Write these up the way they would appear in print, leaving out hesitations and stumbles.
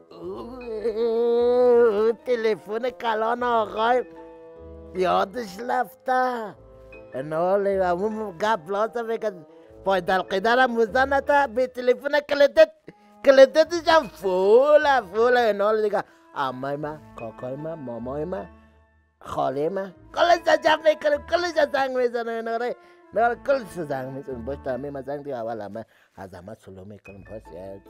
تلفن کلان آقای یادش رفته ناله همون گپ لازم بگه پای دلقیدرم موزنته به تلفن کلتتش هم فوله ناله دیگه امای من کاکای من مامای من خاله من کلش جمع میکنیم کلش زنگ میزنه ناره کلش زنگ میزنیم باش همه من زنگ دیگه اول همه از همه سلو میکنیم پاس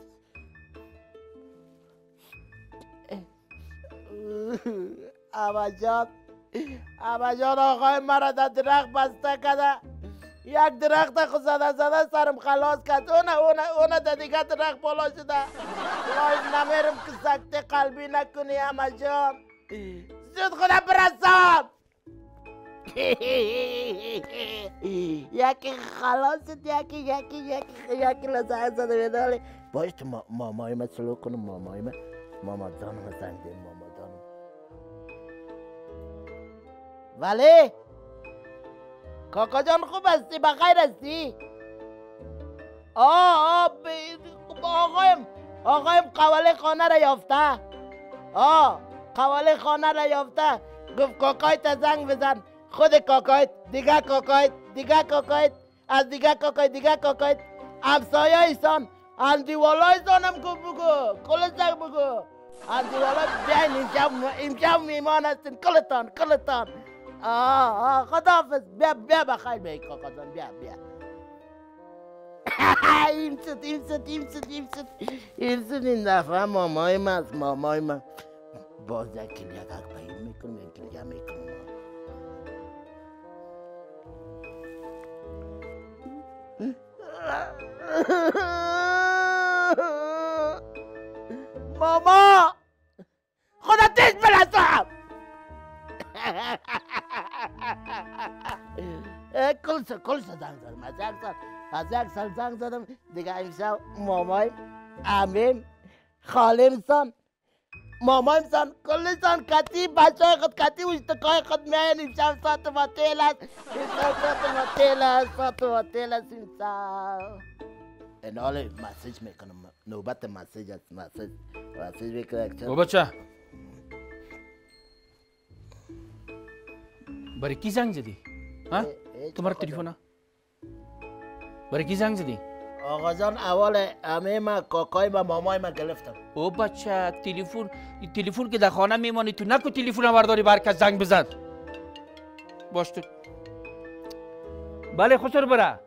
اما جان آقای مرا در درخت بسته کده یک درخت خود زده سرم خلاص کرد اون در دیگه درخت بالا شده وای نمیرم که سکته قلبی نکنی اما جان زود خودم برسان یکی خلاص شد یکی لزنگ زده بدالی باش تو مامای من سلو کنم ماما جانم زنگ دیم ماما جانم ولی کاکا جان خوب هستی بخیر هستی آقایم قواله خانه را یافته قواله خانه را یافته گفت کاکایت زنگ بزن خود کاکایت دیگه کاکایت از دیگه کاکایت افسایه ایسان اندیوالا ایسانم گفت بگو کل زنگ بگو اندیوالا بیاین امشب میمان هستین کلتان خداحافظ بیا بخیر بیا کاکا جان بیا این شد این دفعه مامای من باز یک کلیه حق باید میکنم یک کلیه میکنم ماما خدا تیز بلسم کل زنگ زدم از یک سال زنگ زدم دیگه امشب مامای امین خالمسان مامایمسان کلشان کتی بچه های خود کتی اشتکای خود میاین امشب ساعت و تیل است امشب این حال مسیج میکنم نوبت مسیج است مسیج میکنم بچه برای کی زنگ زدی؟ ها؟ تو مرا تلفن برای کی زنگ زدی؟ آقا جان اول همه ما کاکای ما مامای ما گرفتم او بچه تلفن که در خانه میمانی تو نکو تلفن برداری برکت زنگ بزن باش تو بله خسرو برا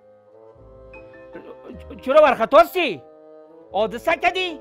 چرا برخطاستی؟ حادثه کردی؟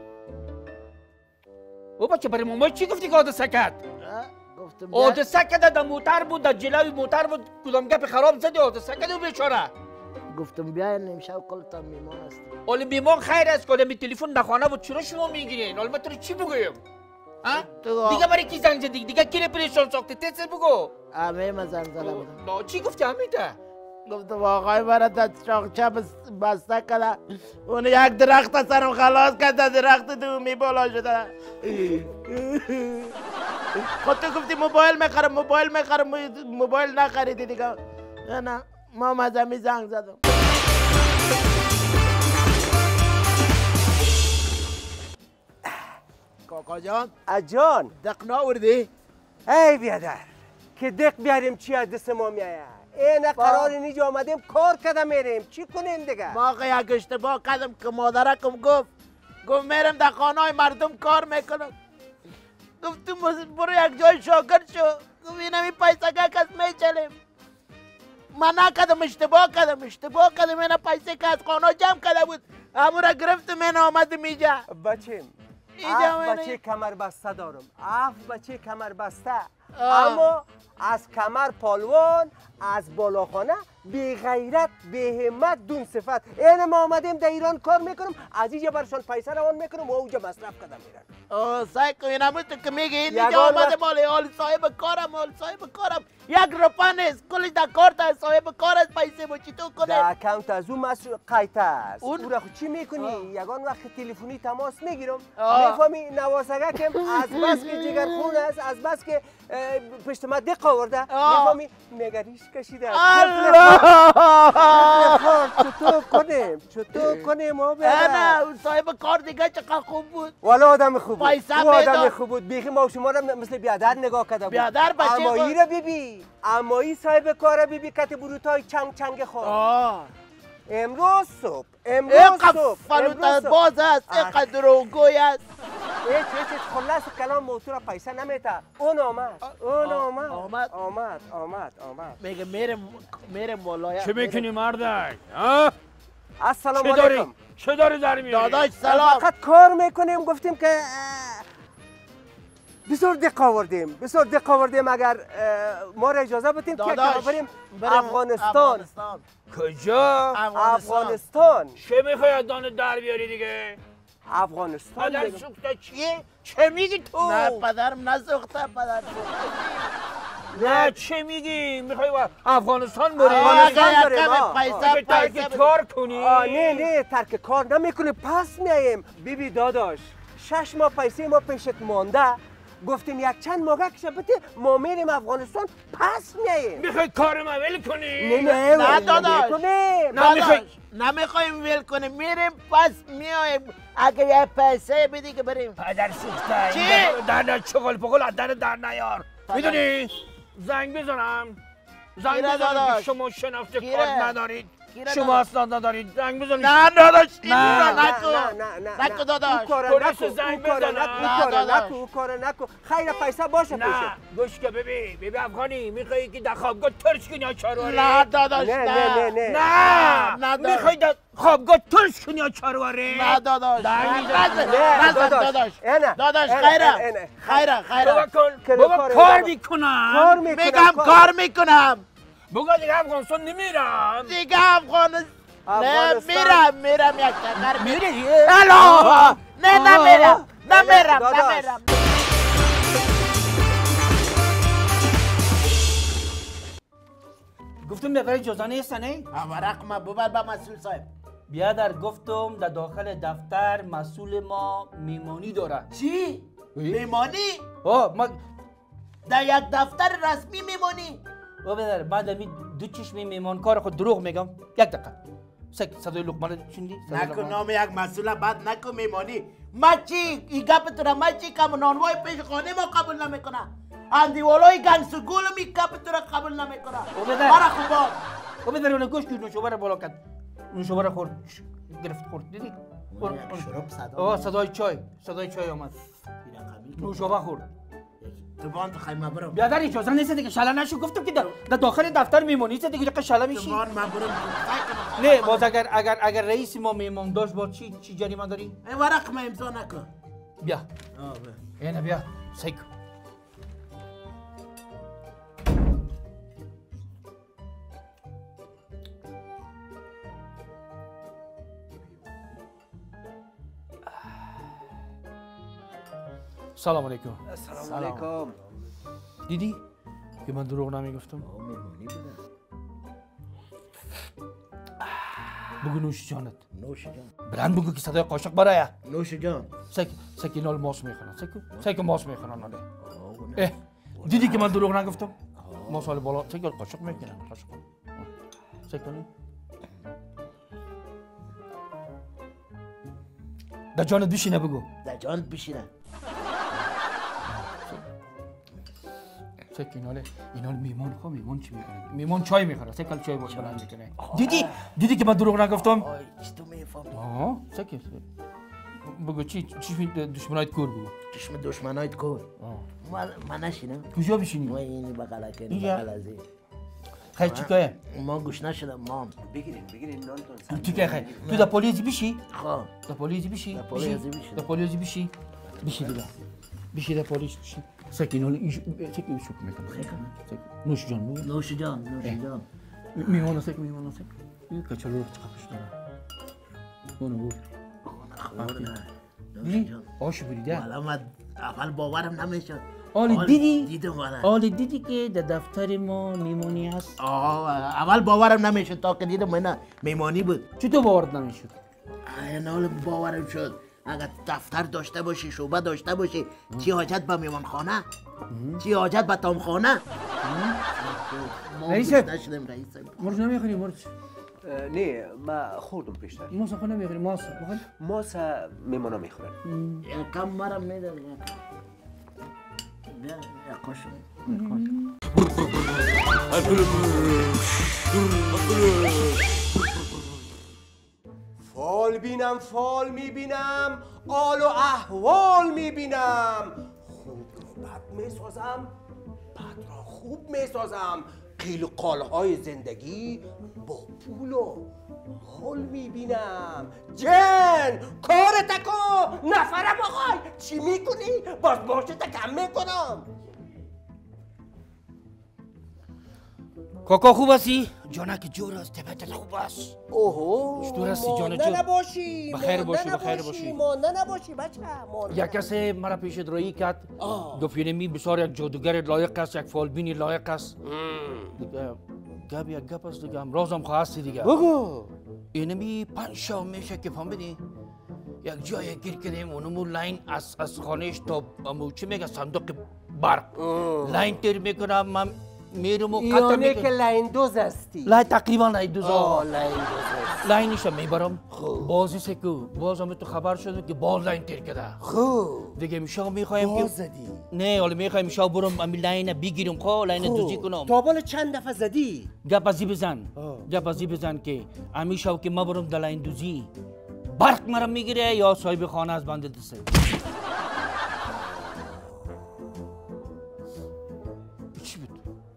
او بچه برای مامای چی گفتی که حادثه کرد؟ حادثه کرده در موتر بود در جلوی موتر بود کدام گپ خراب زدی حادثه کرده و بیچاره گفتم بیاین امشب کلتان میمان است حالا میمان خیر است که می تلفن در خانه بود چرا شما میگیرین حالا من تو چی بگویم دیگه برای کی زنگ زدی دیگه کی پریشان ساخته تیز بگو همه من زنگ زده بودم چی گفتی همیده گفتم آقای برای در چاقچه بسته کرده اون یک درخت سرم خلاص کرده درخت دومی بالا شده خود تو گفتی موبایل نخریدی دیگه نه ما مزمی زنگ زدم کاکا جان جان دق ناوردی؟ ای بیادر که دق بیاریم چی از دست ما میایه این قرار نیجا آمدیم کار کده میریم چی کنیم دیگه ما یک اشتباه کردم که مادرکم گفت میرم در خانه های مردم کار میکنم گفتم برو یک جای شاگرد شو گفت اینمی پیسه که کس میچلیم من نکدم اشتباه کردم این پیسه که از خانه جمع کرده بود همون را گرفتم این آمدم اینجا بچیم بچه کمر بسته دارم بچه کمر بسته اما از کمر پالوان از بالاخانه بی غیرت بی همت دون صفت این ما آمدیم در ایران کار میکنم از اینجا برشان پیسه روان میکنم و اونجا مصرف کردم میرن سعی کنین همون تو که میگی اینجا آمده مالی حال صاحب کارم یک روپا نیست کلی در کارت صاحب کار از پیسه بچی تو کنه در اکاونت از اون قیت است او را خود چی میکنی؟ یگان وقت تلفنی تماس میگیرم میفهمی نواسگه که از بس که جگر خون است از بس که پشت ما دق آورده میفهمی نگریش کشیده چطور کنیم ما نه اون صاحب کار دیگه چقدر خوب بود والا آدم خوب بود پیسه او آدم خوب بود بیخی ما شما را مثل بیادر نگاه کرده بود بیادر بچه امایی را ببی امایی صاحب کار را ببی کت بروتای چنگ خور امروز صبح فلوت باز است اینقدر روگوی است هیچ خلاص کلام موضوع را پیسه نمیته اون آمد میگه میره مولایت چه میکنی مردک؟ السلام علیکم چه داری در میاری؟ داداش سلام فقط کار میکنیم گفتیم که بسیار دق آوردیم اگر ما را اجازه بدیم که بریم افغانستان کجا؟ افغانستان چه میخوای از دانه در بیاری دیگه؟ افغانستان پدر سوخته چیه؟ چه میگی تو؟ نه پدرم نسوخته پدر نه چه میگی؟ میخوای افغانستان بری؟ پیسه ترک کار کنی؟ نه ترک کار نمیکنی پس میاییم بیبی داداش 6 ماه پیسه ما پیشت مانده گفتیم یک چند ماه کشه بده ما میریم افغانستان پس میاییم میخوای کار ما ول کنی؟ نه داداش نمیخوایم ول کنیم میریم پس میایم اگه یه پیسه بدی که بریم پدر سوخته چی؟ در چغل پغل از در نیار میدونی؟ زنگ بزنم که شما شناخت کار ندارید شما اسناد ندارید زنگ بزنید نه داداش نکو داداش پلیس زنگ بزنم او کار نکو خیر پیسه باشه پیشه گوش که ببین افغانی میخوایی که در خوابگاه ترش کنی یا چارواری نه داداش نه میخوای در خوابگاه ترش کنی یا چارواری نه داداش داداش خیره بابا کار میکنم میگم کار میکنم بگو دیگه افغانستان نمیرم دیگه افغانستان نه میرم یک چکر میری؟ الو نه نمیرم گفتم نفر جزانه است نه؟ ورق ما ببر به مسئول صاحب بیادر گفتم در داخل دفتر مسئول ما میمانی داره چی؟ میمانی؟ ما در یک دفتر رسمی میمانی؟ بیادر من در دو چشم میمان کار خود دروغ میگم یک دقیقه صدای لقمان شنیدی؟ نکن نام یک مسئول بد نکن میمانی ما چی؟ این گپ تو را ما چی کم نانوای پیش خانه ما قبول نمیکنه اندیوالای گنگسگول می گپ تو را قبول نمیکنه مرا خوبا بیادر اون گوش که نوشابه را بالا کرد نوشابه را خورد گرفت خورد دیدی؟ صدای چای آمد نوشابه خورد تو باند خیمه برم بیادر اجازه نیست دیگه شله نشو گفتم که در داخل دفتر میمونی دیگه که شله میشی تو باند ما برم نه باز اگر رئیس ما میمون داشت با چی جریمه داری؟ این ورق ما امضا نکن بیا اینه بیا سیک سلام علیکم سلام علیکم دیدی که من دروغ نمیگفتم بگو نوش جانت نوش جان بلند بگو که صدای قاشق برای نوش جان سکی نال ماس میخورن سکی ماس میخورن ناله دیدی که من دروغ نگفتم ما سال بالا سکی قاشق میکنن سکی در جانت بشینه بگو در جانت بشینه سکی ناله اینا میمون چی میکنه میمون چای میخوره سکل چای بلند میکنه دیدی که من دروغ نگفتم چی تو میفهمی سکی بگو چی دشمنایت کور بگو دشمنایت کور من نشینم کجا بشینی ما اینی بغل کنی بغل ازی خیر چیکاره ما گوش نشدم ما بگیرین نانتون تو که خیر تو در پلیس بشی خب در پلیس بشی دیگه بشی در پلیس بشی سکینال سکی شوک میکنه نوش جان میمونه سک این کچلو رو چقدرش داره اونو بود دیدی؟ آش بریده اول باورم نمیشد دیدی که در دفتر ما میمونی هست اول باورم نمیشد تا که دیدم اینا میمانی بود چطور باورت نمیشد؟ اینا باورم شد اگر دفتر داشته باشی شعبه داشته باشی چی حاجت به میوان خانه چی حاجت به تام خانه رئیس نشدم رئیس مرچ نمیخوری مرچ نه ما خوردم پیشتر ماست خود نمیخوری ماست بخوری ماست میمونا میخورن یکم مرم میدم بیا یکاشم فال بینم فال میبینم آل و احوال میبینم خوب رو بد میسازم بد را خوب میسازم قیل و قالهای زندگی با پول و حال میبینم جن کار تکو نفرم آقای چی میکنی؟ باز باشه کم میکنم کاکا خوب هستی؟ جانک جور است طبیعتت خوب است اوهو چطور هستی جان جور؟ نباشی بخیر باشی بخیر باشی مانده نباشی بچه یک کسی مرا پیشت رویی کرد گفت اینمی بسیار یک جادوگر لایق است یک فالبینی لایق است دیگه گپ یک گپ است دیگه امروزم خواستی دیگه بگو اینمی 5 شام میشه که فهمیدی یک جای گیر کردیم اونمو لاین از خانهش تا چی میگه صندوق برق لاین تیر میکنم من میرم و قطع یعنی که لاین دوز هستی لاین تقریبا لاین دوز لاین دوز هستی لاینشم میبرم بازی سکو بازم تو خبر شده که باز لاین تیر کرده خوب دیگه میشه میخوایم که باز زدی نه حالا میخوایم میشه برم امی لاین بگیرم خب لاین دوزی کنم تا بالا چند دفعه زدی گپ ازی بزن که امی شو که ما برم در لاین دوزی برق مرا میگیره یا صاحب خانه از بنده دسته چی بود؟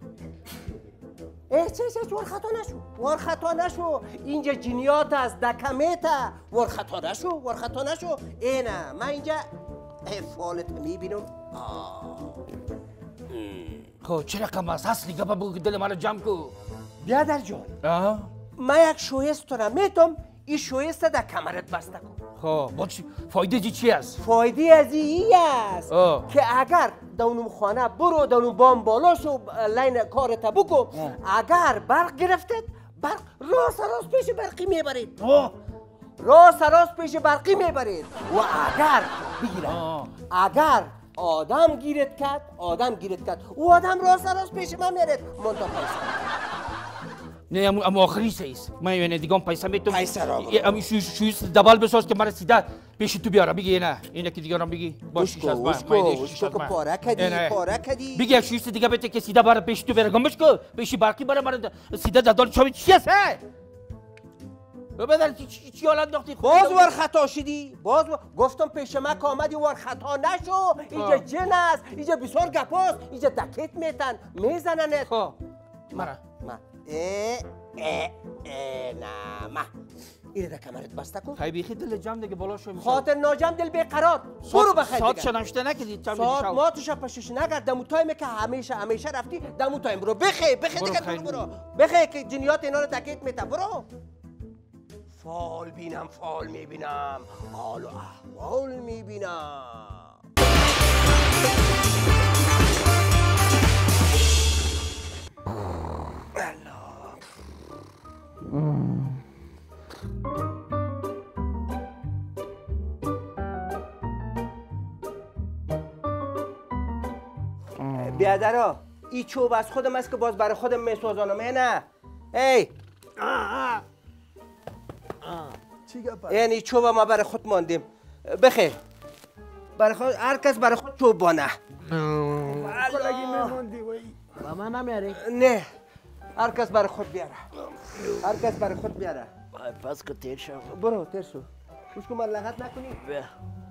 چه ور خطا نشو اینجا جنیات است دکمیتا ور خطا نشو اینه من اینجا فالت میبینم خب چه رقم است اصلی گپا بگو که دل مرا جمع کو بیادر جان من یک شویست تو را میتم این شویست در کمرت بسته کن خب فایده چی است؟ فایده از این است که اگر دونم خانه برو دونم بام بالا شو لاین کارت بکو اگر برق گرفتید برق راست پیش برقی میبرید راست پیش برقی میبرید و اگر بگیرم اگر آدم گیرت کرد و آدم راست پیش من میرد منتها پیسه نه اما آخری سیست من یعنی دیگه پیسه میتونم پیسه را اما شویست دبال بساز که مرا سیده پیش تو بیارم بگی نه اینه که دیگه رام بگی باش شیش از من که پاره کدی بگی یک شویست دیگه بته که سیده برای پیش تو بیاره گمش کو پیش برقی برای مرا سیده دادال چاوی چی هست بدر چی حالت داختی باز ور خطا شدی گفتم پیش من که آمدی ور خطا نشو اینجا جن است اینجا بسیار گپاست اینجا دکت میزننت خب مرا نه ما اینه در کمرت بسته کن خیلی بیخی دل جمع دیگه بالا شو میشه خاطر ناجم دل بیقرار برو بخیر ساعت شنمشته نکردید ساعت ما تو شب پشش نگرد دمو تایمه که همیشه رفتی دمو تایم برو بخیر دیگه برو بخیر که جنیات اینا رو تکیت میتن برو فال میبینم حال و احوال میبینم بیادرا این چوب از خودم است که باز برای خودم میسوزانم نه ای چی گپ است؟ یعنی چوب ما برای خود ماندیم بخیر برای خود هر کس برای خود چوب بانه کلگی میموندی وی با من نمیاری؟ نه هر کس برای خود بیاره پس که تیر شو برو تیر شو خوش که من لغت نکنی بیا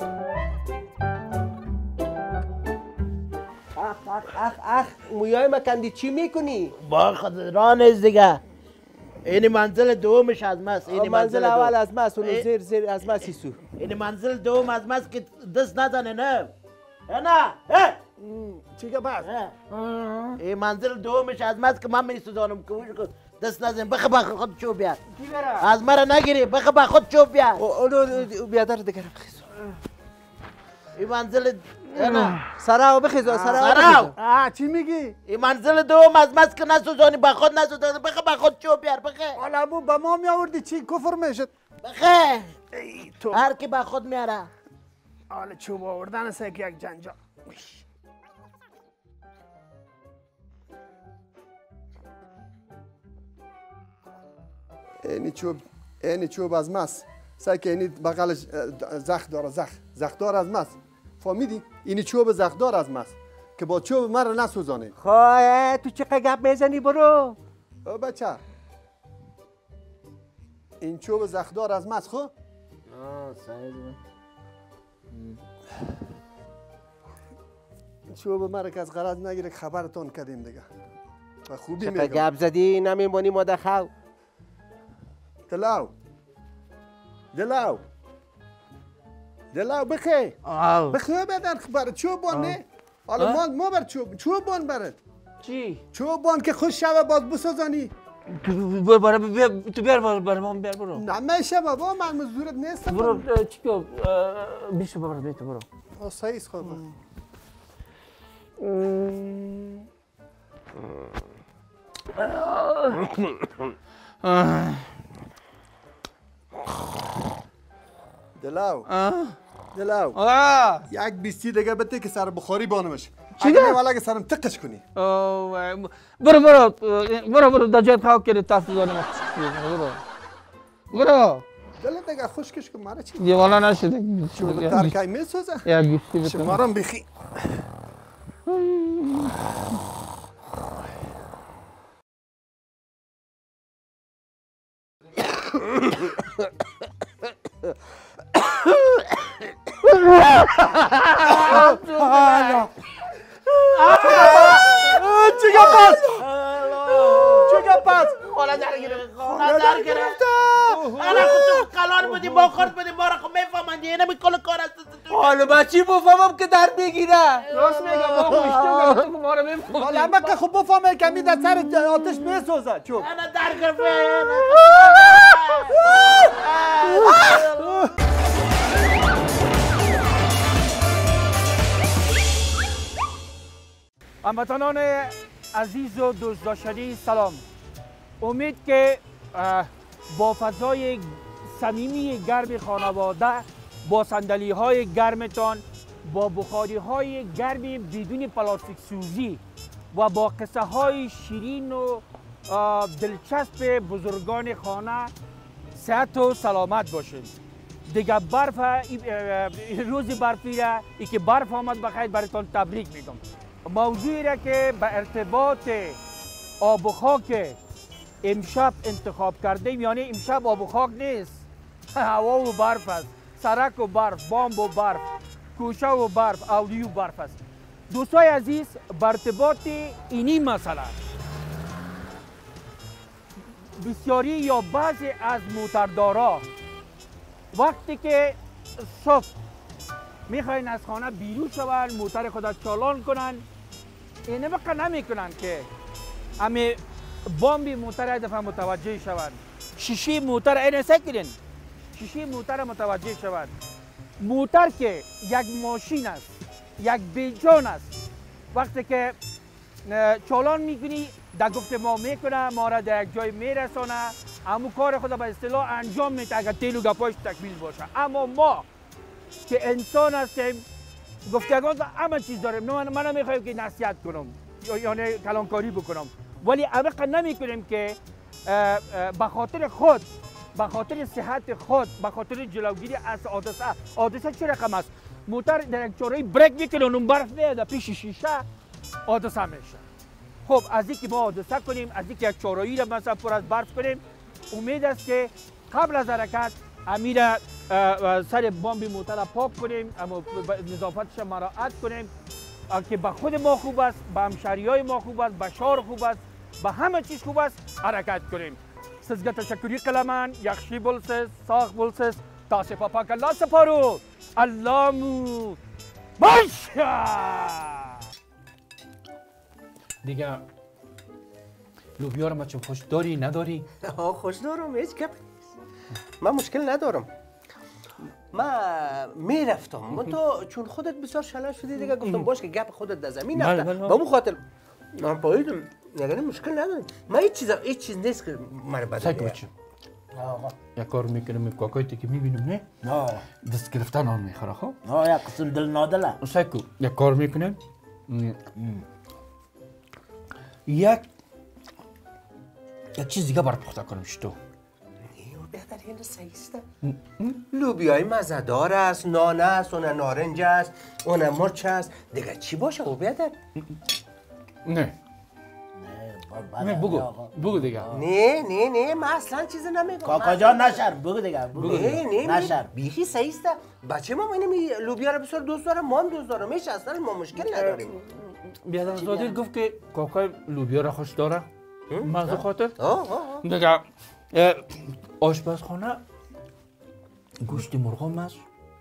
اخ مویای مکندی چی میکنی؟ با خود راه نیست دیگه این منزل دومش از ماست منزل اول از ماست اونو زیر از ماست سیسو این منزل دوم از ماست که دست نزنه نه چی گپ است؟ این منزل دومش از ماست که من میسوزانم که دست نزن بخ خود چوب بیار از مرا نگیری بخ خود چوب بیار اونو بیادر دیگر بخیز این منزل سراو بخیز سراو چی میگی؟ این منزل دوم از ماست که نسوزانی با خود نسوزانی بخ خود چوب بیار حالا با ما میآوردی چی کفر میشد؟ بخه هر کی با خود میاره حالا چوب آوردن است که یک جنجال. اینی چوب از ماست. سعی که اینی بغلش زخ داره، زخدار از ماست. فهمیدی؟ اینی چوب زخدار از ماست که با چوب مرا نسوزانه. خواهی تو چه گپ میزنی برو؟ او بچه این چوب زخدار از ماست. خب چوب مرا که از غرض نگیره خبرتون کردیم دیگه. و خوبی چه میگم. گپ زدی نمیمونی ما دخو. دلاو بخی بدن خبر چوبان نه. حالا ما بر چوبان برد. چی؟ چوبان که خوش شوه باز بسازانی. تو بیار برام بیار برو. نمیشه بابا من مزدورت نیستم. برو چیکو بیشو ببر بیت برو. صحیح است خوبه. دلاو یک بیستی دیگه بده که سر بخاری بانمش. اگه والا که سرم تقش کنی. برو دجات خاک کرد تاسو دانم. برو دلت دیگه خوشکش کن ماره چی؟ دیوالا نشده. چوب ترکای میسوزه. یا گیفتی بده. شمارم بخی. چیکار پس؟ حالا در گرفته. حالا خودتو کلان بودی با خورد بودی ما را خب میفهمن دیگه نمی کل کار است. حالا با چی بفهمم که در بگیره؟ راست میگم ما خوشتو گفتم ما رو میفهمم. حالا اما که خوب بفهمه که می در سر آتش میسوزه چوب. انا در گرفته. هموطنان عزیز و دوست داشتنی سلام. امید که با فضای صمیمی گرم خانواده، با صندلی های گرمتان، با بخاری های گرم بدون پلاستیک سوزی و با قصه های شیرین و دلچسب بزرگان خانه صحت و سلامت باشید. دیگه برف روز برفی را ای که برف آمد بخیر براتون تبریک میگم. موضوعی را که به ارتباط آب و خاک امشب انتخاب کردیم، یعنی امشب آب و خاک نیست، هوا و برف است، سرک و برف، بامب و برف، کوشه و برف، اودیو برف است. دوستای عزیز، به ارتباط اینی مسئله بسیاری یا بعضی از موتردارا وقتی که صبح میخواین از خانه بیرون شوند، موتر خود چالان کنن، اینه بقیه نمی کنن که همه بامبی موتر دفعه متوجه شوند، شیشه موتر اینه سکرین، شیشه موتر متوجه شوند. موتر که یک ماشین است، یک بیجان است، وقتی که چالان میکنی در گفت ما میکنه، ما را در یک جای میرسانه، همون کار خود به اصطلاح انجام میده اگر تیل و گپاش تکمیل باشه. اما ما که انسان هستیم گفتگان همه چیز داریم، من نمیخوایم که نصیحت کنم یعنی کلانکاری بکنم، ولی عمق نمی کنیم که به خاطر خود، به خاطر صحت خود، به خاطر جلوگیری از حادثه چه رقم است؟ موتر در یک چاره بریک میکنه اون برف میاد پیش شیشه حادثه میشه. خب از اینکه ما حادثه کنیم، از اینکه یک چاره‌ای را مثلا پر از برف کنیم، امید است که قبل از حرکت امیر سر بامب موتر پاک کنیم، اما نظافتش مراعات کنیم که به خود ما خوب است، به همشهریای ما خوب است، به شهر خوب است، به همه چیز خوب است، حرکت کنیم. Sizga tashakkur qilaman. Yaxshi bo'lsiz, sog' bo'lsiz. Tosifa pakallah saparu. Allahu basha. دیگه لوبیا رو بچه خوش داری نداری؟ خوش دارم، هیچ گپ نیست. من مشکل ندارم. من میرفتم، من تو چون خودت بسیار شلن شدی دیگه گفتم باش که گپ خودت در زمین رفته. با اون خاطر من پاییدم. نگران مشکل ندارم. من هیچ چیز نیست که مرا بده. سگ بچه یک کار میکنم کاکایتی که میبینم نه دست گرفتن آن میخوره خب یک قسم دل نادله سکو یک کار میکنم یک چیز دیگه برات پخته کنم شتو بهتر این سیسته لوبیای مزدار است نانه است اون نارنج است اون مرچ است دیگه چی باشه او بهتر نه بگو دیگه نه من اصلا چیزی نمیگم کاکا جان نشر بگو دیگه نه نشر بیخی سیسته بچه ما اینمی لوبیا رو بسیار دوست داره ما هم دوست دارم میشه اصلا ما مشکل نداریم بیادر زادی گفت که کاکای لوبیا را خوش داره مغز خاطر دیگه آشپزخانه گوشت مرغ است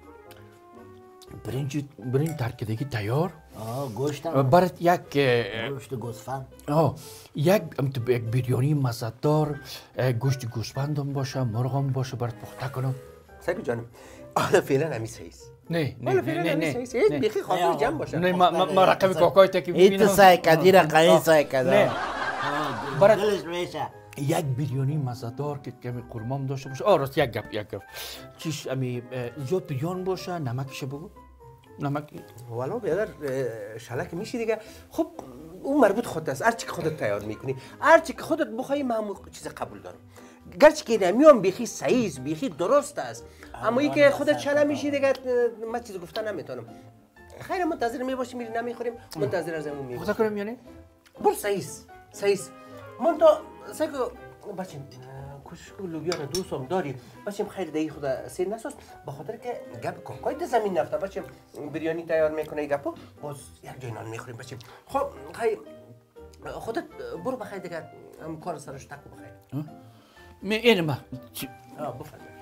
برنج ترکیدگی تیار گوشت برات یک گوشت گوسفند یک بریانی مزه‌دار گوشت گوسفند هم باشه مرغ هم باشه برات پخته کنم سگو جانم حالا فعلا همی سیز نه بیخی خاطر جمع باشه نه ما رقم کاکای تکی ایت سای کدی رقمی سای کدا نه برات دلش میشه یک بریانی مزه‌دار که کمی قورمام داشته باشه راست یک گپ چیش امی زیاد بریان باشه نمکش بگو نمک والا بیادر شلک میشی دیگه خب اون مربوط خودت است هرچی که خودت تیار میکنی هرچی که خودت بخوای من چیز قبول دارم گرچه که نمیام بیخی سعیز بیخی درست است اما این که خودت شلم میشی دیگه من چیز گفتن نمیتونم خیر منتظر میباشیم میری نمیخوریم منتظر از همون میباشیم خدا کنم یعنی برو سعیز من تو سگو بچیم کوشش لوبیا رو دوستم داری بچیم خیر دیگه خدا سیر نساز به خاطر که گپ کاکای زمین نفته بچیم بریانی تیار میکنه گپو باز یک جای نان میخوریم بچیم خب خیر خودت برو بخیر دیگه هم کار سرش تکو بخیر این ما بفرمایید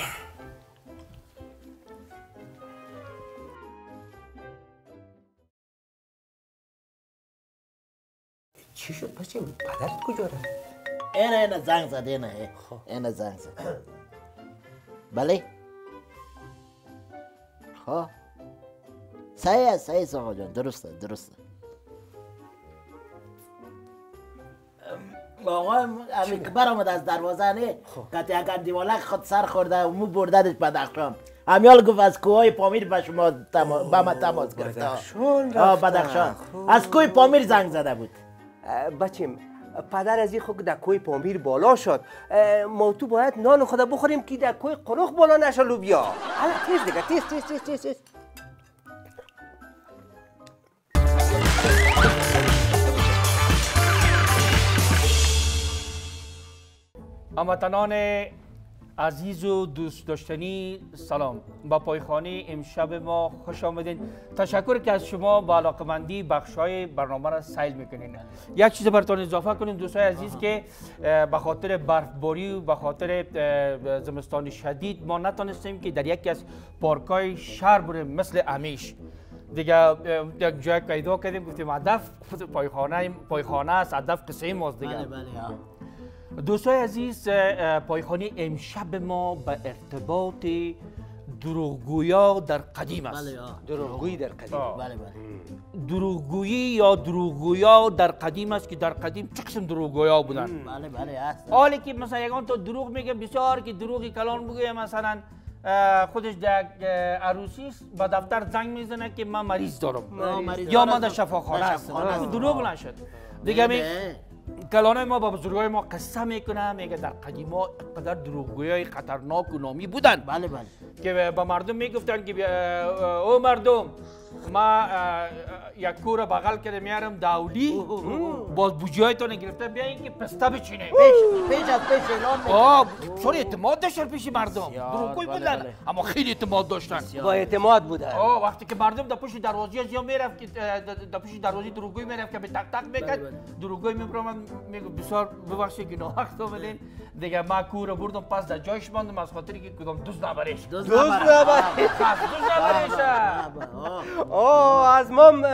چی شد بچیم پدرت کجا رفت اینه زنگ زد اینه زنگ زد بله خب صحیح آقا جان درسته آقا امی که برآمد از دروازه نه که اگر دیوالک خود سر خورده مو برددش بدخشان همیال گفت از کوههای پامیر به شما به ما تماس گرفته بدخشان از کوه پامیر زنگ زده بود بچیم پدر از این خود در کوه پامیر بالا شد ما تو باید نان خدا بخوریم که در کوه قلوخ بالا نشه لوبیا حالا تیز دیگه تیز هموطنان عزیز و دوست داشتنی سلام با پایخانه امشب ما خوش آمدین تشکر که از شما با علاقمندی بخشای برنامه را سیل میکنین یک چیز براتون اضافه کنیم دوستای عزیز که به خاطر برفباری و به خاطر زمستان شدید ما نتونستیم که در یکی از پارکای شهر بریم مثل امیش دیگه یک جای پیدا کردیم گفتیم هدف پایخانه است هدف قصه ماست دیگه دوستای عزیز پایخانه امشب ما به ارتباط دروغگویا در قدیم است دروغگویی در قدیم دروغگویی یا دروغگویا در قدیم است که در قدیم چه قسم دروغگویا بودن بله هست حالی که مثلا یگان تو دروغ میگه بسیار که دروغی کلان بگه مثلا خودش در عروسی به دفتر زنگ میزنه که من مریض دارم یا من در شفاخانه هستم دروغ نشد دیگه کلانه ما با بزرگای ما قصه میکنه میگه در قدیما قدر دروغگویای خطرناک و نامی بودن بله که به مردم میگفتن که او مردم ما یک کور بغل کرده میارم داولی باز بوجیایتون گرفته بیاین که پسته بچینه پیش اعلان چون اعتماد داشتن پیش مردم دروغگوی بودن اما خیلی اعتماد داشتن با اعتماد بودن وقتی که مردم در پشت دروازه از یا میرفت که در پشت دروازه دروغگوی میرفت که به تک تک میکرد دروغگوی میبرم میگه بسیار ببخشید که ناحق آمدین دیگه ما کور بردم پس در جایش ماندم از خاطری که کدام دوست نبریش دوست نبریش از ما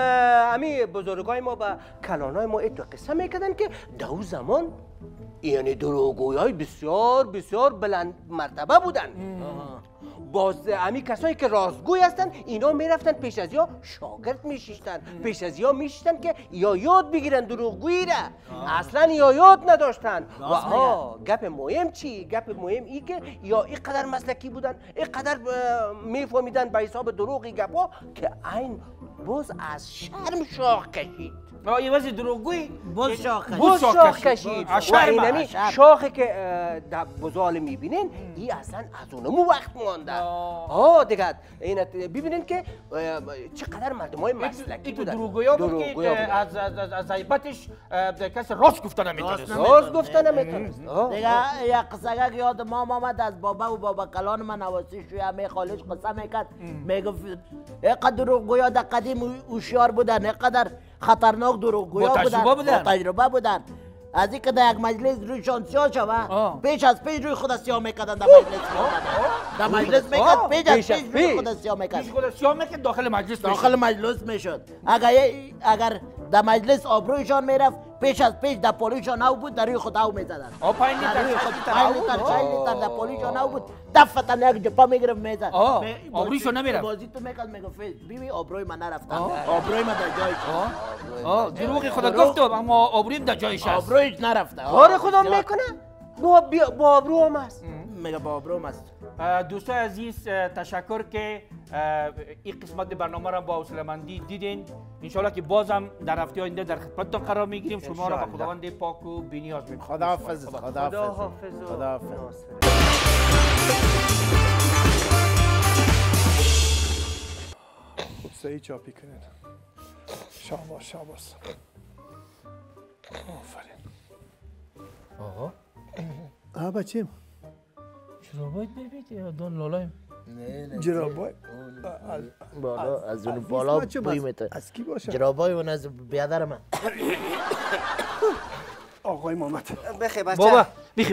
امی بزرگای ما با کلانای ما ایتو قصه میکردن که دو زمان یعنی دروغگویای بسیار بسیار بلند مرتبه بودن. باز امی کسایی که راستگوی هستن اینا میرفتن پیش از یا شاگرد میشیشتن، پیش از یا میشیشتن که یا یاد بگیرن دروغگویی را. اصلا یا یاد نداشتن. و گپ مهم چی؟ گپ مهم ای که یا اینقدر مسلکی بودن، اینقدر میفهمیدن به حساب دروغی گپا که عین باز از شرم شاخ کشید. یه وزی دروغگوی باز شاخ باز شاخ کشید. و اینمی شاخی که در بزال میبینین این اصلا از اونمو وقت مانده. دیگه این ببینین که چقدر مردم های مسلکی بودن. دروغگویا بود که از عیبتش کسی راست گفتن نمیتونست. راست گفتن نمیتونست. دیگه یک قصه یاد ما آمد از بابا و بابا کلان من نواسی شوی همه خالش قصه میکرد میگفت اینقدر دروغگویا در قدیم هوشیار بودن، اینقدر خطرناک دروغگویا بودن، تجربه بودن. از اینکه در یک مجلس روی شانسیا شوه پیش از پیش روی خود سیاه میکردن در مجلس در مجلس میکرد پیش از پیش روی خود سیاه میکرد سیاه میکرد داخل مجلس میشد. اگر در مجلس آبرویشان میرفت پیش از پیش در پولیشان او بود در روی خود او میزدن. 5 لیتر در پولیشان او بود دفتن یک جپا میگرفت میزد. آبرویشون نمیرفت. بازی تو میکرد میگفت بیبی آبروی من نرفتن، آبروی من در جایش. دروغی خدا گفتم اما آبرویم در جایش هست. آبرویش نرفته. کار خودم میکنه با آبرو هم هست. میگه با آبرو هم هست. دوستای عزیز تشکر که این قسمت برنامه را با حوصله‌مندی دیدین. انشالله که بازم در هفته آینده در خدمتتان قرار میگیریم. شما را به خداوند پاک و بی‌نیاز می‌پرسیم. خداحافظ. صحیح چاپی کنید. شاباس. آفرین. آها بچیم جرابایت ببینید یا دون لالایم؟ نه جرابای بالا از اون بالا بوی میته. از کی باشه؟ جرابای اون از بیادر من. آقای محمد بخی بچه بابا بخی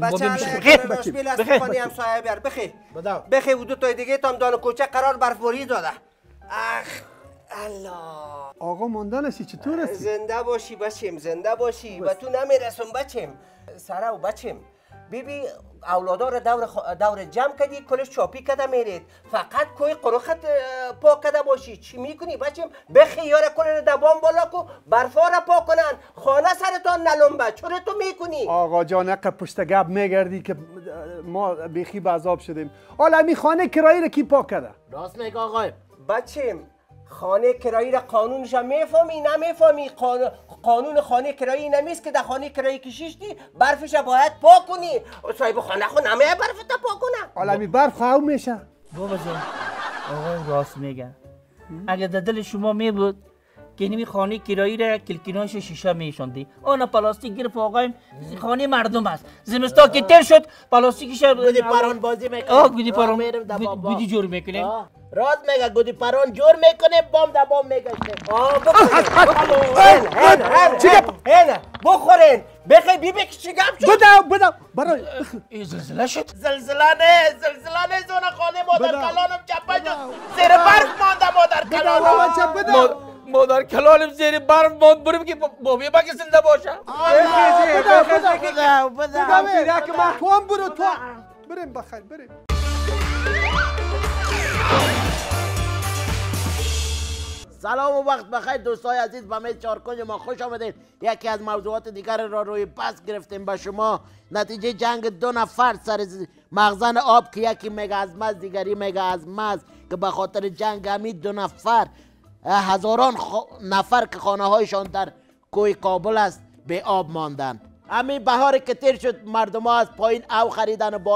بخی هم سایه بیار بخی و دو تای دیگه تام دان کوچه قرار برفوری داده. الله آقا ماندنشی چطور هستی؟ زنده باشی بچم، زنده باشی. به تو نمیرسم بچم. سره و بچم بیبی اولادا را دور جمع کردی کلش چاپی کده میرید. فقط کوی قروخت پاک کده باشی. چی میکنی بچم؟ بخیار کنن دبان بالا کو برفا را پاک کنن. خانه سرتان نلنبه. چرا تو میکنی؟ آقا جان اقا پشت گپ میگردی که ما بیخی به عذاب شدیم. حالا می خانه کرایی را کی پاک کده؟ راست میگه آقای بچم خانه کرایی را قانونش میفهمی نمیفهمی؟ قانون خانه کرایی نمیست که در خانه کرایی کشیشتی برفش باید پاک کنی. صاحب خانه خود نمیه برفت پاک کنه. حالا می برف خواهو میشه. بابا جان آقای راست میگه. اگر در دل شما می بود که نمی خانه کرایی را کلکیناش شیشه میشوندی. آن پلاستیک گرفت آقایم خانه مردم است. زمستا که تر شد پلاستیکش گودی پران بازی میکنه. گودی پران گودی جور میکنه. راست میگه گودی پران جور میکنه بام در بام میگشته. بخورین بخی بیبی که چی گپ شد؟ بدم برای زلزله شد؟ زلزله نه زون خانه مادر کلانم چپه شد. زیر برف مانده مادر کلانم. مادر کلانم زیر برف ماند. بریم که بابی بگه زنده باشه. بدم تو هم برو تو بریم بخیر بریم. سلام و وقت بخیر دوستای عزیز به میز چارکنج ما خوش آمدید. یکی از موضوعات دیگر را روی پس گرفتیم به شما. نتیجه جنگ دو نفر سر مخزن آب که یکی میگه از مز دیگری میگه از مز که به خاطر جنگ همی دو نفر هزاران نفر که خانه هایشان در کوه کابل است به آب ماندن. همین بهاری که تیر شد مردم ها از پایین او خریدن و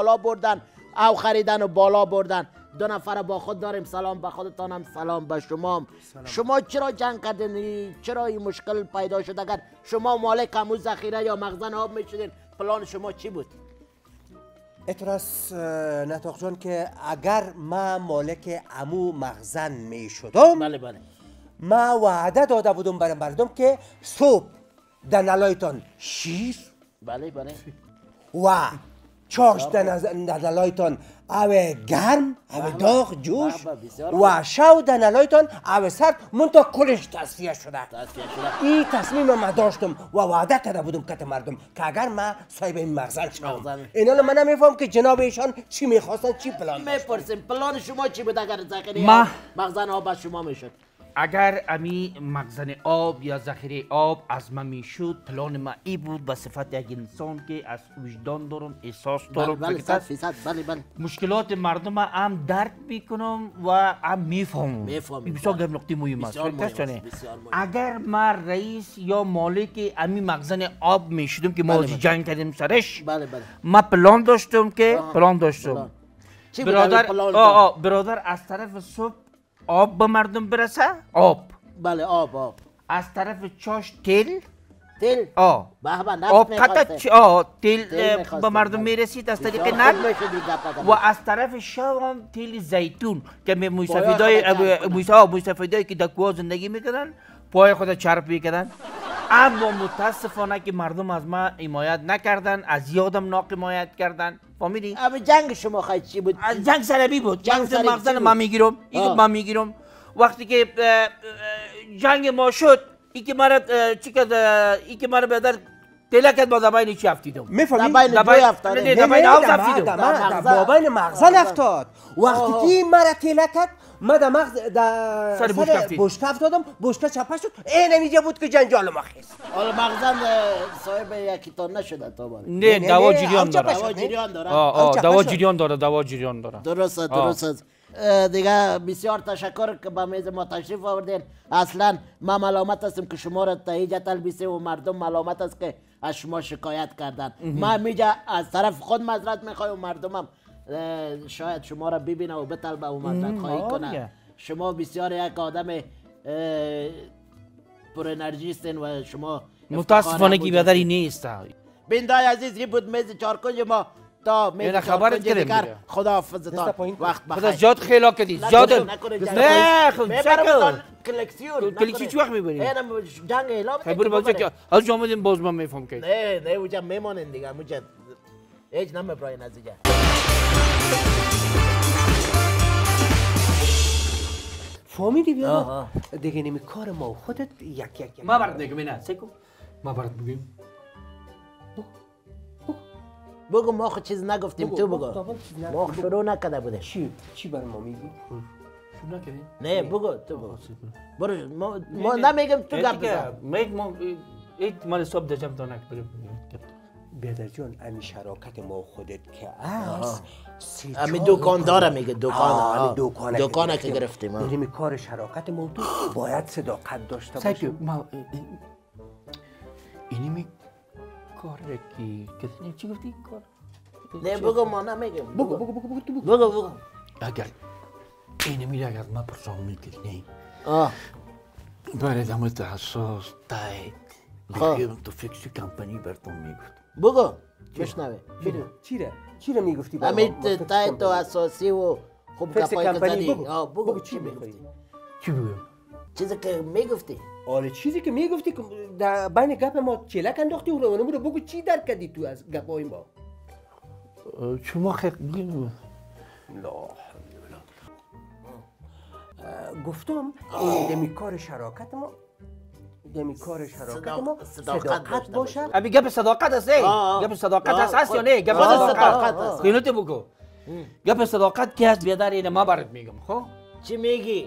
بالا بردن. دو نفر با خود داریم. سلام به خودتانم، سلام به شما. شما چرا جنگ کردین؟ چرا این مشکل پیدا شد؟ اگر شما مالک همون ذخیره یا مخزن آب میشدین پلان شما چی بود؟ اینطور است نطاق جان که اگر ما مالک امو مخزن میشدم بله ما وعده داده بودم برای مردم که صبح در نلایتان شیر بله و چاش دنلایتان او گرم او داغ جوش و شو دنلایتان او سرد منتا کلش تصفیه شده این تصمیم ما داشتم و وعده کرده بودم کت مردم که اگر ما صاحب این مخزن شدم اینا من نمیفهم که جناب ایشان چی میخواستن چی پلان میپرسیم پلان شما چی بود اگر ذخیره مخزن آب از شما میشد؟ اگر امی مخزن آب یا ذخیره آب از ما میشد پلان ما ای بود به صفت یک انسان که از وجدان دارم احساس دارم بله مشکلات مردم هم درک میکنم و هم میفهمم بسیار گپ نقطه مهم است اگر ما رئیس یا مالک امی مخزن آب میشدم که ما جنگ کردیم سرش ما پلان داشتم برادر از طرف صبح آب به مردم برسه آب بله آب از طرف چاش تل آب تل به مردم میرسید از طریق نفت و از طرف شام تل زیتون که موسفیدای که در کوه زندگی میکردن پای خود چرب میکردن اما متاسفانه که مردم از ما حمایت نکردن از یادم ناحمایت کردن فهمیدی؟ اما جنگ شما خواهید چی بود؟ جنگ سربی بود جنگ مخزن ما میگیرم وقتی که جنگ ما شد ای که مرا بدر تله کرد با دباین چی افتیدم میفهمی؟ دباین افتاده دباین مخزن افتاد وقتی که مرا تله کرد ما در سر بشکه افتادم بشکه چپه شد این اینجا بود که جنجال ما خیست حالا مخزن صاحب یکی تان نشده تا باره نه دوا جریان داره درست دیگه بسیار تشکر که به میز ما تشریف آوردین اصلا ما ملامت هستیم که شما را تهیج تلبیسه و مردم ملامت است که از شما شکایت کردن ما میجا از طرف خود معذرت میخوایم و مردمم شاید شما را ببینه و بطلبه و معذرت خواهی کنه شما بسیار یک آدم پر انرژی هستین و شما متاسفانه که بیادری نیست بندای عزیز این بود میز چارکنج ما تا میز چارکنج دیگر خداحافظتان وقت بخیر خدا زیاد خیلا کردی زیاد نه خب میبرم کلکسیون چی وقت میبری؟ جنگ اعلام خیلی بازی که از شما دیدیم باز من میفهم که نه اوجا میمانین دیگه اوجا هیچ نمیبراین از اینجا فهمیدی بیا دیگه نمی کار ما خودت یک ما برات نگم نه سکو ما برات بگیم بگو ما خود چیز نگفتیم تو بگو ما شروع نکده بوده چی بر ما میگی؟ شروع نکردیم؟ نه بگو تو بگو برو ما نمیگم تو گپ بزن ما ایت مال صبح دجم تا نکردیم بیادر جان امی شراکت ما خودت که است امی دکانداره میگه دکانه که گرفتیم بریم کار شراکت ما تو باید صداقت داشته باشیم ما اینی کاره کی کسی چی گفتی کار نه بگو ما نمیگم بگو اگر اینی میگه اگر ما پرسان میکنی برای دمت حساس تایید میگم تو فکس کمپانی براتون میگفت بگو بشنوه چی رو میگفتی همین تایید تو اساسی و خوب گپایی که زدی بگو چی میگفتی چی بگم چیزی که میگفتی آره چیزی که میگفتی در بین گپ ما چلک انداختی و رو بگو چی درک کردی تو از گپای ما شما خیلی بگیم گفتم دمی کار شراکت ما صداقت باشه ابی گپ صداقت است گپ صداقت است یا نه گپ صداقت است اینو تو بگو گپ صداقت کی هست بیادر اینو ما برات میگم خب چی میگی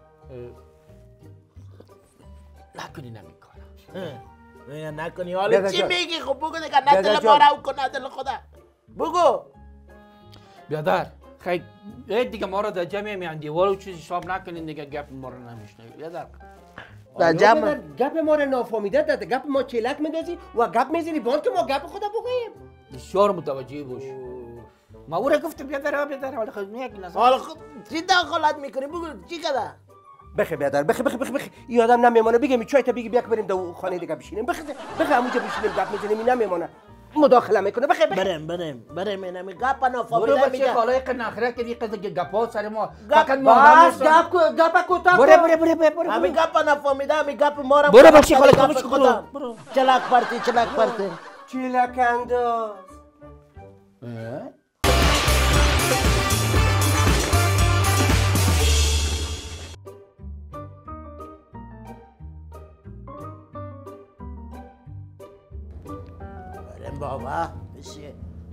نکنی نمیکنم نکنی حالا چی میگی خب بگو دیگه نه دل ما رو کن نه دل خدا بگو بیادر خیلی دیگه ما رو در جمعی میان دیوار و چیزی حساب نکنین دیگه گپ ما رو نمیشنوی بیادر در جمع گپ ما رو نافهمیده داده گپ ما چلک میدازی و گپ میزنی باز که ما گپ خدا بگوییم بسیار متوجه باش ما او را گفتم بیادر حالا خود میگی نظر حالا خود چی دخالت میکنی بگو چی کده بخی بیادر بخی این آدم نمیمانه بگم چای تا بگی بیا که بریم دو خانه دیگه بشینیم بخی همونجا بشینیم گپ میزنیم این نمیمانه مداخله میکنه بخی بریم اینم گپ نافهمیده برو بچه خالای نخره که دیگه گپا سر ما فقط ما گپ کوتا برو همین گپ نافهمیده همین گپ ما رو برو بچه خاله برو چلک پرتی چلک انداز بریم بابا بشه.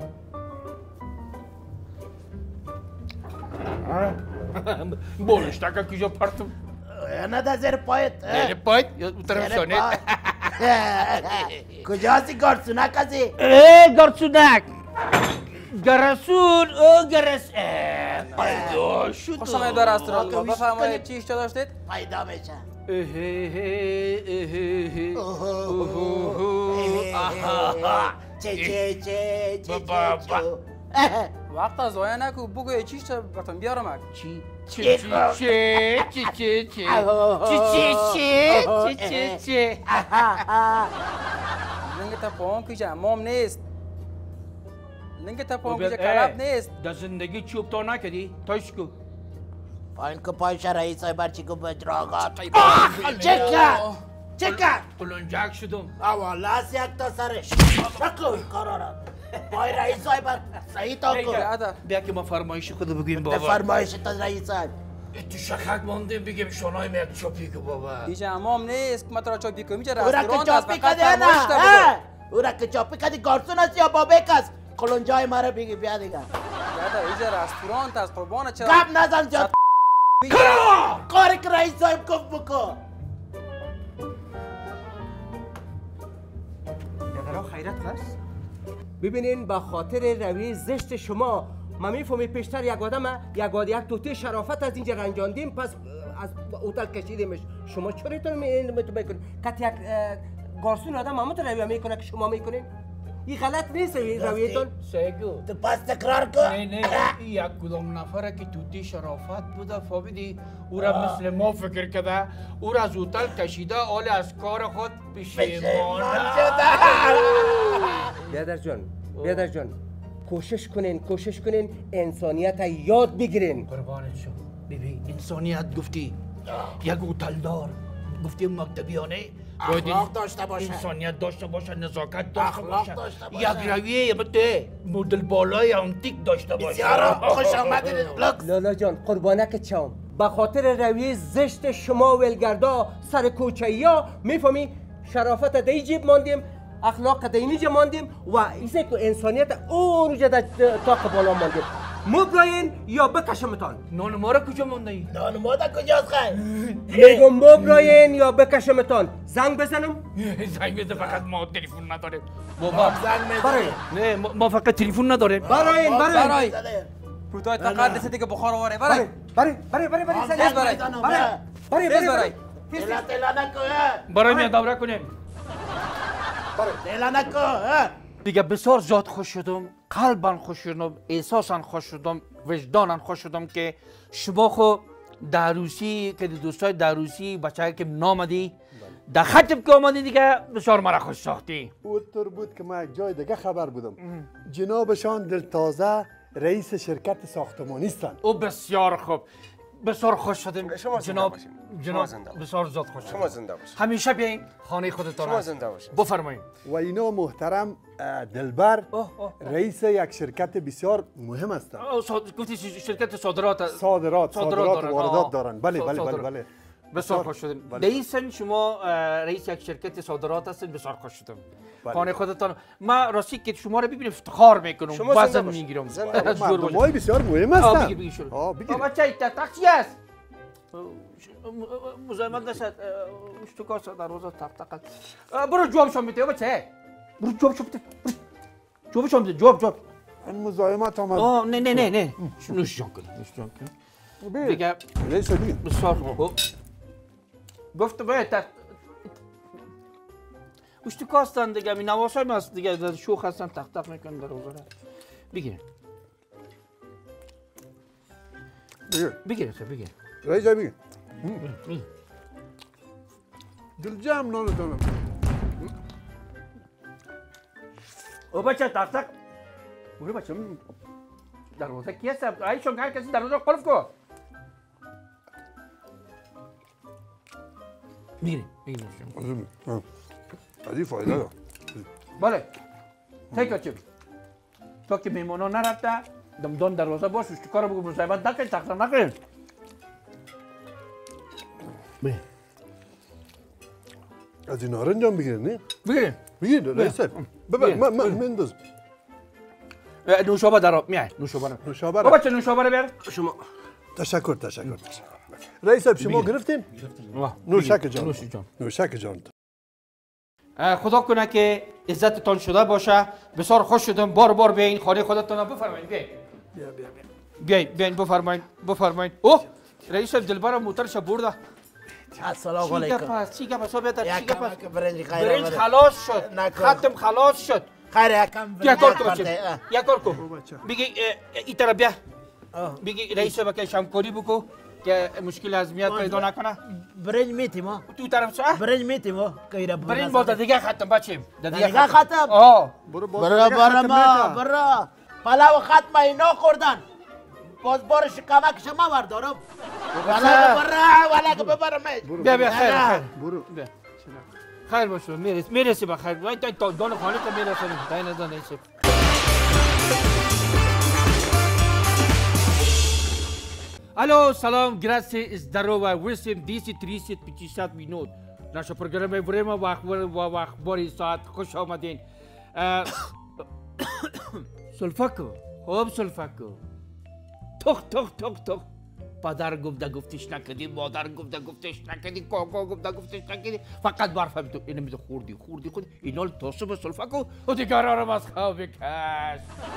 Bolesta que já parto. نده زیر پایت. Ele pode, eu transformei. کجا هستی گارسونک هستی؟ گارسونک. گرسون او گرس. پیدا شد. خوش آمدید به رستوران ما. بفرمایید چی اشتها داشتید؟ پیدا میشه. چه وقت از ضایع نکن بگو چی اشتها براتون بیارم اک. چی لنگ تپاهم که جمام نیست. لنگ تپاهم که کلب نیست. در زندگی چوب تا نکردی؟ تایش کو. پایین که پایش رئیس های برچی که بدراغات. چکه قلنجک شدم. لاس یک تا سرش شکلوی کارارم پای رئیس های بر صحیح تا کن. بیا که ما فرمایش خود بگیم بابا. فرمایش تا رئیس های تو شخک ماندیم بگیم شانای یک چاپی که بابا. دیجا امام نیست که من ترا چاپی کنم اینجا او را رستوران که است چاپی فقط کده فرمایش تا نه بگو. او را که چاپی کده گارسون است یا بابک است قلنجای مرا بگی بیا دیگه دادا اینجا رستوران است قربان چرا قب نزن جا کاری که رئیس های گفت بکن دادرها خیرت هست؟ ببینین با خاطر روی زشت شما ما میفهمی پیشتر یک یک توتی شرافت از اینجا رنجاندیم پس از اوتل کشیدیمش شما چرا تو میکنین؟ کت یک گارسون آدم همونطور رویه میکنه که شما میکنین؟ این غلط نیست رویتون؟ سیگو تو پس تکرار کن نه یک کدام نفره که توتی شرافت بوده فهمیدی او را مثل ما فکر کرده او را از اوتل کشیده حال از کار خود پشیمان بیادر جان کوشش کنین انسانیت یاد بگیرین قربانت شم ببین انسانیت گفتی یک اوتل دار گفتی مکتبیانه اخلاق داشته باشه انسانیت داشته باشه نزاکت داشته باشه باشه. یک رویه بده مدل بالای آنتیک داشته باشه بسیار خوش آمدید لکس لالا جان قربانک چاوم با خاطر روی زشت شما ولگردا سر کوچه ها میفهمی شرافت دی جیب ماندیم اخلاق دی اینجا ماندیم و ایسه که انسانیت اونجا تا بالا ماندیم مبراین یا بکشمتان نان ما را کجا مانده ای؟ نان ماده کجاست خیلی میگم مبراین یا بکشمتان زنگ بزنم زنگ بزن فقط ما تلفن نداریم بابا زنگ برای نه ما فقط تلفن نداریم برای پروتای تقدس دیگه بخار آوره برای تلا نکو برای میاد دوره کنیم تلا نکو دیگه بسیار زیاد خوش شدم قلبا خوش شدم احساسا خوش شدم وجدانا خوش شدم که شما خو در روسی که دوستای در روسی بچه‌ای که نامدی در خطب که آمدی دیگه بسیار مرا خوش ساختی اونطور بود که ما یک جای دیگه خبر بودم جنابشان دلتازه رئیس شرکت ساختمانی هستند او بسیار خوب بسیار خوش شدیم شما زنده جناب باشین. جناب شما زنده باشین. بسیار زیاد خوش شدیم شما زنده باشین همیشه بیاین خانه خودتان شما است. زنده باشین. بفرمایید و اینا محترم دلبر رئیس یک شرکت بسیار مهم هستند گفتی شرکت صادرات صادرات دارن. واردات دارن بله بله صادرات. بله بله بسیار خوش شدیم بله. دیسن شما رئیس یک شرکت صادرات هستین بسیار خوش شدم بله. خانه خودتان ما راستی که شما رو ببینم افتخار میکنم شما وزن زنده باشین. میگیرم زنده باشین. مردمای بسیار مهم هستند بگیر شروع آه بگیر بچه تاکسی است مزاحمت نشد اشتکار دروازه تق تق برو جوابشون بده بچه برو جوابشون بده جوابشون بده جواب این مزاحمت آمد نه نوش جان کن دیگه رئیس بگیر بسیار خوب گفت باید اشتکار هستن دیگه می نواسای هست دیگه شوخ هستن تق میکنن دروازه را بگیر رئیس بگیر دل جمع نانتانم او بچه تق برو بچه دروازه کی هست؟ ایشون هر کسی دروازه قلف کن میگیری از این فایده دار بله تیک چیپ تا که میمونا نرفته دم دروازه باش کار بگو مصیبت نکن تقسیم نکن. از این نارنج هم بگیرین نه؟ بگیرین رئیس صاحب ببر من دوز نوشابه در آب میای نوشابه بابا چه نوشابه رو بیار شما تشکر رئیس صاحب شما گرفتین؟ نوشک جان خدا کنه که عزتتان شده باشه بسیار خوش شدم بار بیاین خانه خودتون بفرمایید بیاین بفرمایید اوه رئیس صاحب دلبر موترش برده السلام علیکم چی گپ است بیادر چی گپ است برنج خلاص شد ختم خلاص شد خیر یکم یک کار کن بگی این طرف بیا بگی رئیس صاحب که شامکاری بکو که مشکل از میاد پیدا نکنه برنج میتیم ها تو طرف چه برنج میتیم ها برنج با دیگه ختم بچیم دیگه ختم برو پلاو ختم اینا خوردن باز بارش کمک شما بردارم ولی ببرم بیا خیر برو خیر باشه میرسی بخیر وای تا دان خانه تا میرسیم تا نزن رئیس Алло, салом, grazie, здорово, 8, 10, 30, 50 минут. Наше программа «Время в Ахбари Саат». خوش آمدین. سلفکو، خوب سلفکو. تخ. پدر گفتش نکردی، مادر گفتش نکردی، کاکا گفتش نکردی. فقط برفهم تو اینو میده خوردی. اینا توصف به سلفکو و دیگرانم از خواب کش.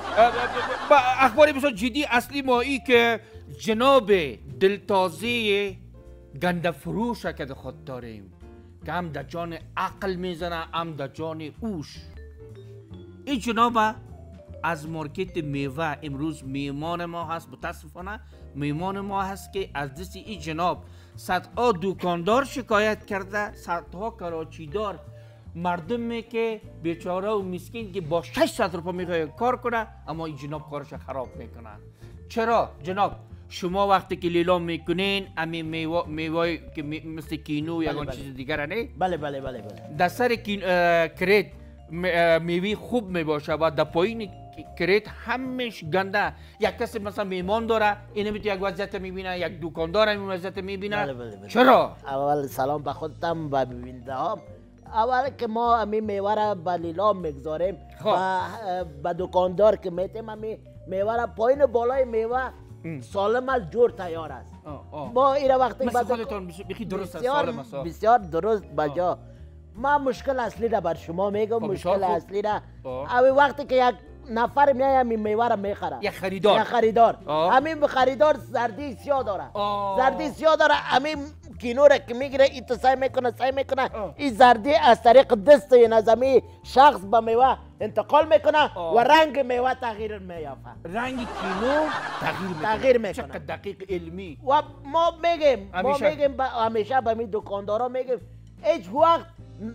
اخباری بسیار جدی اصلی ما ای که جناب دلتازی گنده فروش که خود داریم که هم در جان عقل میزنه هم در جان اوش. این جناب از مارکت میوه امروز میمان ما هست. متاسفانه میمان ما هست که از دست این جناب صدها دکاندار شکایت کرده، صدها کراچیدار مردمی که بیچاره و مسکین که با 600 روپیه میخواد کار کنه اما این جناب کارش خراب میکنه. چرا جناب شما وقتی که لیلام میکنین همین میوه که مثل کینو یا اون چیز دیگر نه؟ بله در سر کرید میوه خوب میباشه و در پایین کرید همش گنده. یک کسی مثلا میمان داره اینو میتونه یک وضعیت میبینه، یک دکاندار هم وضعیت میبینه. بله. چرا؟ اول سلام به خودتم و ببیننده ها. اول که ما همین میوه را به لیلام میگذاریم و به دکاندار که میتیم همین میوه را پایین بالای میوه سالم از جور تیار است. ما این وقتی مثل خودتان بخی درست است بسیار درست بجا. ما مشکل اصلی را بر شما میگم. مشکل اصلی را اوی وقتی که یک نفر میای همین میوه را میخره، یک خریدار همین خریدار زردی سیاه داره همین کینو را که میگیره این تو سعی میکنه این زردی از طریق دست این از همین شخص به میوه انتقال میکنه و رنگ میوه تغییر میافته. رنگ کینو تغییر میکنه. چقدر دقیق علمی. و ما میگیم همیشه به می دکاندارا میگیم هیچ وقت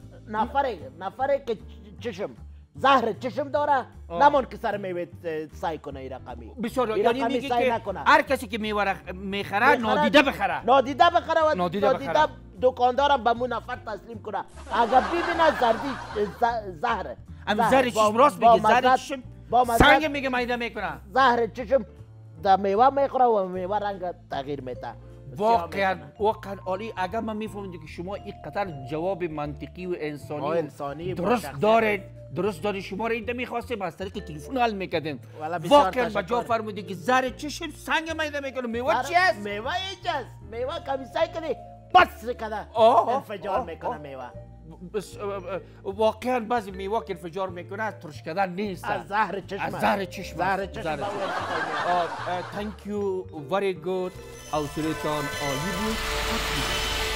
نفره که زهر چشم داره نمون که سر میوه سعی کنه این رقمی. بسیار یعنی میگه که هر کسی که میوه را میخره نادیده بخره و نادیده دکاندارم به مو نفر تسلیم کنه. اگر ببینه زهره زهر چشم راست میگه. زهر چشم سنگ میگه مایده میکنه. زهر چشم در میوه میخوره و میوه رنگ تغییر میده. واقعا عالی. اگر من میفهمم که شما این قطر جواب منطقی و انسانی درست دارید شما را اینجا میخواستیم از طریق تلفن حل میکردیم. واقعا بجا فرمودی که زهر چشم سنگ میده میکنه. میوه چی است؟ میوه هیچ است. میوه کمی سعی کنی پس کده انفجار میکنه میوه. واقعا بعضی میوه که انفجار میکنه از ترش کردن نیست، از زهر چشم. Thank you very good. اوصلتان عالی بود.